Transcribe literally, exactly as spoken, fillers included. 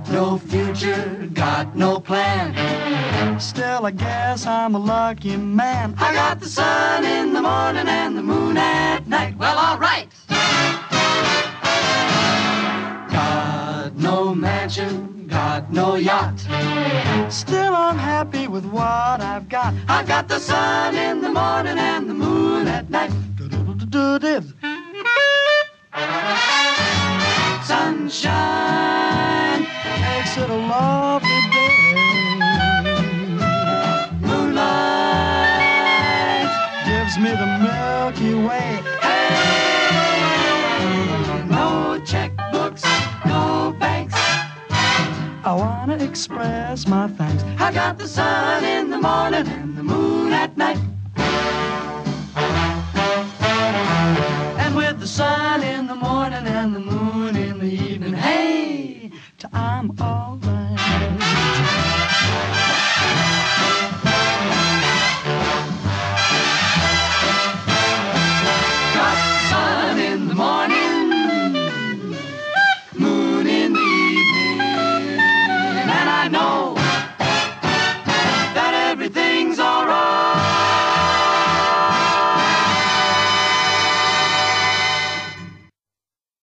no future, got no plan. Still, I guess I'm a lucky man. I got the sun in the morning and the moon at night. Well, all right. Got no mansion, got no yacht. Still, I'm happy with what I've got. I've got the sun in the morning and the moon at night. Sunshine makes it a lovely day. Moonlight gives me the Milky Way. Hey, no checkbooks, no banks. I wanna express my thanks. I got the sun in the morning and the moon at night. And with the sun in the morning and the moon in the evening, hey, I'm all right.